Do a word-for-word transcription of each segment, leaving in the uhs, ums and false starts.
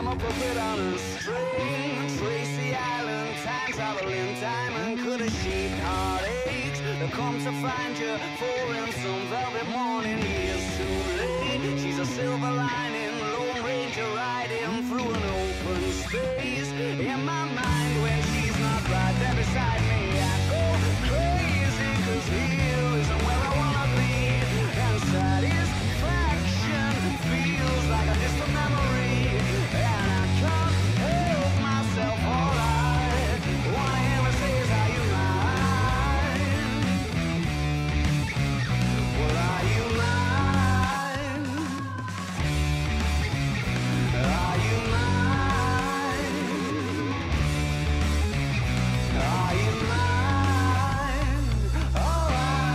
a puppet on a string. Tracy Island, time traveling diamond. Could have shaped heartaches. I come to find you for in some velvet morning. Years too late. She's a silver lining, Lone Ranger riding through an open space. In my mind when she's not right there beside me, I go crazy, cause here isn't where I wanna be. And satisfaction feels like a distant memory, and I can't help myself. All I wanna hear her say is, are you mine? Well, are you mine? Are you mine? Are you mine? Oh,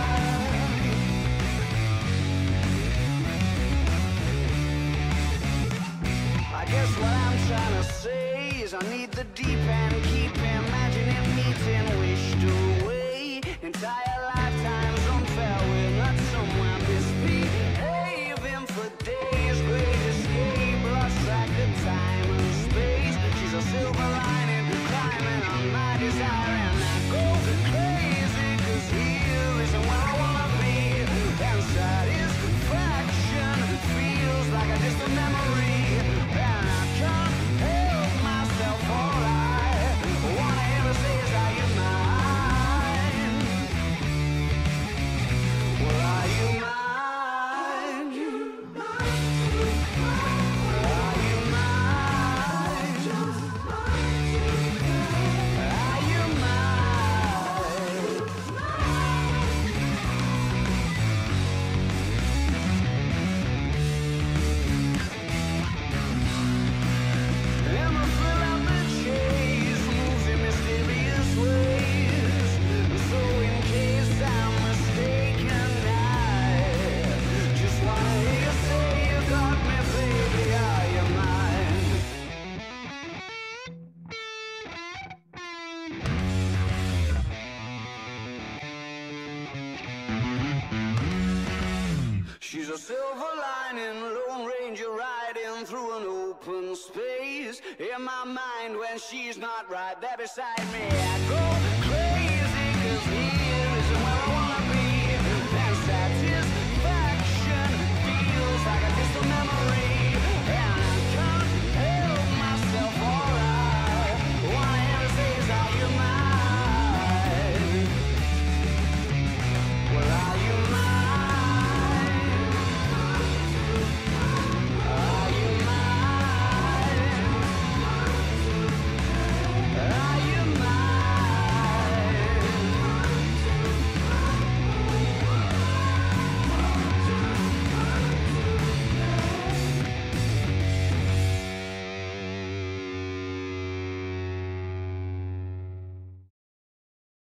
I, I guess what I'm trying to say is I need the deep end, keep imagining meeting wished away. Entire lifetimes unfair, we're not somewhere misbehaving for days. Great escape, lost track of time and space. She's a silver lining, climbing on my desire, and I go crazy, cause here isn't where I wanna be. And satisfaction feels like a distant memory, and I can't help myself. All I wanna hear her say is, are you mine? Well, are you mine? Are you mine? Are you mine? Emma fill out the chase, moves in mysterious ways. So in case I'm mistaken, I just wanna hear you say you got me, baby. Are you mine? She's a silver lining, Lone Ranger riding through an open space. In my mind when she's not right there beside me, I go crazy, cause